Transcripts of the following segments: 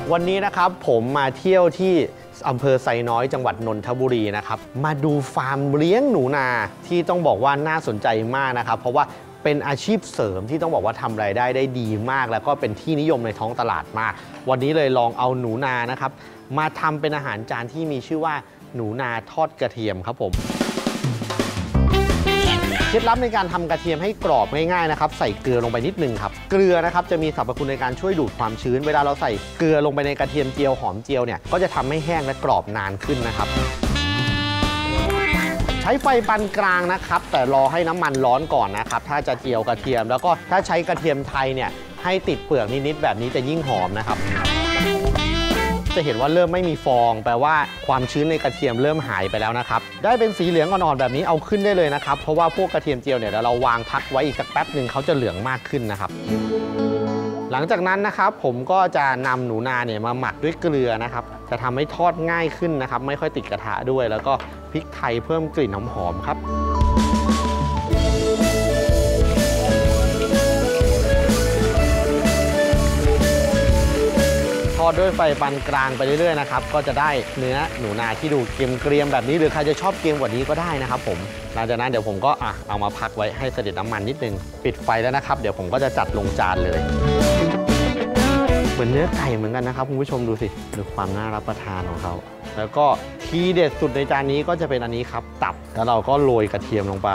วันนี้นะครับผมมาเที่ยวที่อำเภอไซน้อยจังหวัดนนทบุรีนะครับมาดูฟาร์มเลี้ยงหนูนาที่ต้องบอกว่าน่าสนใจมากนะครับเพราะว่าเป็นอาชีพเสริมที่ต้องบอกว่าทำรายได้ได้ดีมากแล้วก็เป็นที่นิยมในท้องตลาดมากวันนี้เลยลองเอาหนูนานะครับมาทำเป็นอาหารจานที่มีชื่อว่าหนูนาทอดกระเทียมครับผมเคล็ดลับในการทำกระเทียมให้กรอบง่ายๆนะครับใส่เกลือลงไปนิดนึงครับเกลือนะครับจะมีสรรพคุณในการช่วยดูดความชื้นเวลาเราใส่เกลือลงไปในกระเทียมเจียวหอมเจียวเนี่ยก็จะทำให้แห้งและกรอบนานขึ้นนะครับใช้ไฟปานกลางนะครับแต่รอให้น้ำมันร้อนก่อนนะครับถ้าจะเจียวกระเทียมแล้วก็ถ้าใช้กระเทียมไทยเนี่ยให้ติดเปลือกนิดๆแบบนี้จะยิ่งหอมนะครับจะเห็นว่าเริ่มไม่มีฟองแปลว่าความชื้นในกระเทียมเริ่มหายไปแล้วนะครับได้เป็นสีเหลืองอ่อนๆแบบนี้เอาขึ้นได้เลยนะครับเพราะว่าพวกกระเทียมเจียวเนี่ยเราวางพักไว้อีกสักแป๊บหนึ่งเขาจะเหลืองมากขึ้นนะครับหลังจากนั้นนะครับผมก็จะนำหนูนาเนี่ยมาหมักด้วยเกลือนะครับจะทำให้ทอดง่ายขึ้นนะครับไม่ค่อยติดกระทะด้วยแล้วก็พริกไทยเพิ่มกลิ่นหอมๆครับทอดด้วยไฟปานกลางไปเรื่อยๆนะครับก็จะได้เนื้อหนูนาที่ดูเกรียมๆแบบนี้หรือใครจะชอบเกรียมกว่านี้ก็ได้นะครับผมหลังจากนั้นเดี๋ยวผมก็เอามาพักไว้ให้เสด็จน้ำมันนิดนึงปิดไฟแล้วนะครับเดี๋ยวผมก็จะจัดลงจานเลยเหมือนเนื้อไก่เหมือนกันนะครับคุณผู้ชมดูสิดูความน่ารับประทานของเขาแล้วก็ทีเด็ดสุดในจานนี้ก็จะเป็นอันนี้ครับตับแล้วเราก็โรยกระเทียมลงไป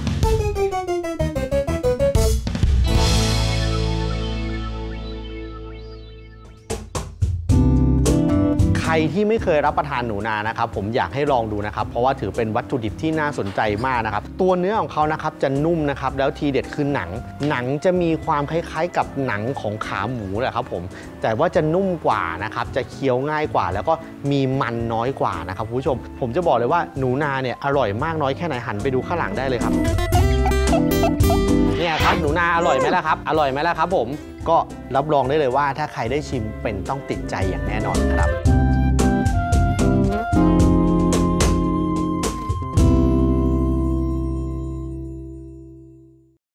ใครที่ไม่เคยรับประทานหนูนานะครับผมอยากให้ลองดูนะครับเพราะว่าถือเป็นวัตถุดิบที่น่าสนใจมากนะครับตัวเนื้อของเขานะครับจะนุ่มนะครับแล้วทีเด็ดคือหนังจะมีความคล้ายๆกับหนังของขาหมูแหละครับผมแต่ว่าจะนุ่มกว่านะครับจะเคี้ยวง่ายกว่าแล้วก็มีมันน้อยกว่านะครับคุณผู้ชมผมจะบอกเลยว่าหนูนาเนี่ยอร่อยมากน้อยแค่ไหนหันไปดูข้างหลังได้เลยครับเนี่ยครับหนูนาอร่อยไหมล่ะครับอร่อยไหมล่ะครับผมก็รับรองได้เลยว่าถ้าใครได้ชิมเป็นต้องติดใจอย่างแน่นอนครับ